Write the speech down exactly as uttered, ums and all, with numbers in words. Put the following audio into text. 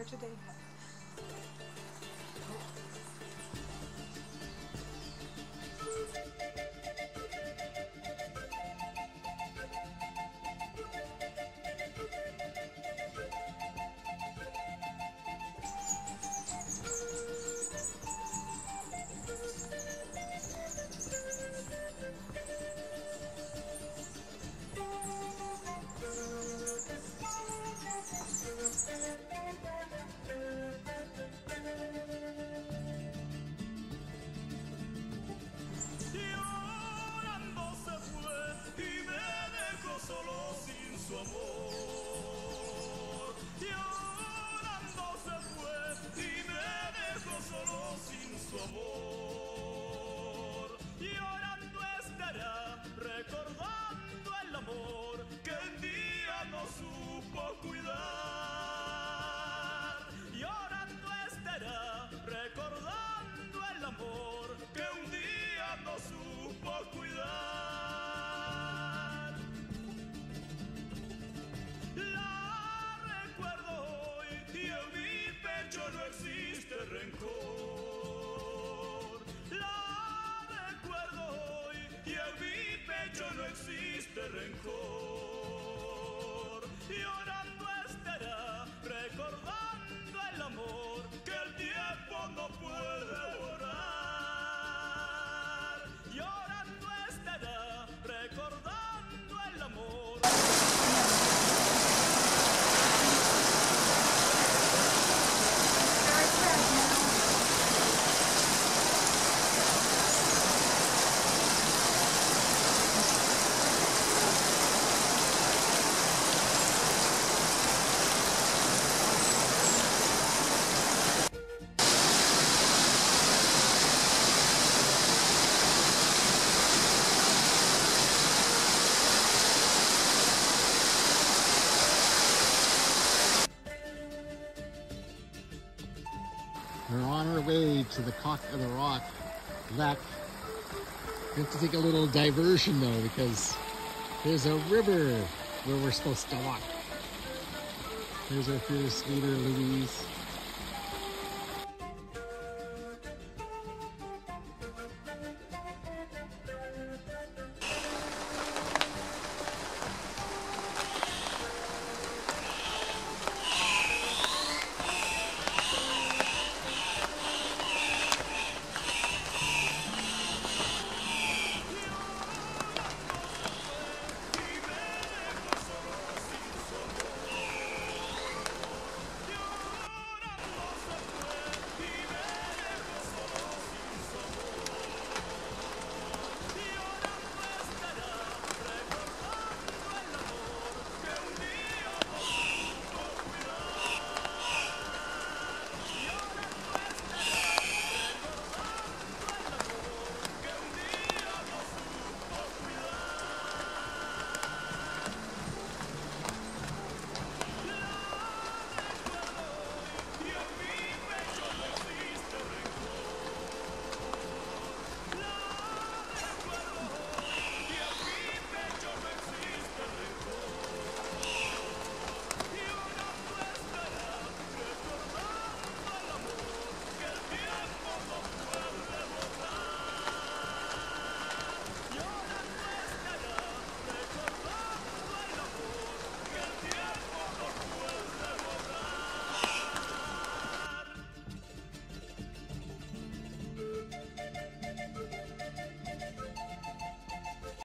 today. Solo sin su amor, llorando se fue y me dejó solo sin su amor. Llorando estará, recordando el amor que un día no supo cuidar. Llorando estará, recordando el amor que un día no supo cuidar. No existe rencor, la recuerdo hoy y en mi pecho no existe rencor. Llorando estará, recordando el amor que el tiempo no puede borrar. Llorando estará, recordando el amor. We're on our way to the Cock of the Rock Lek. We have to take a little diversion though because there's a river where we're supposed to walk. There's our fierce leader, Louise.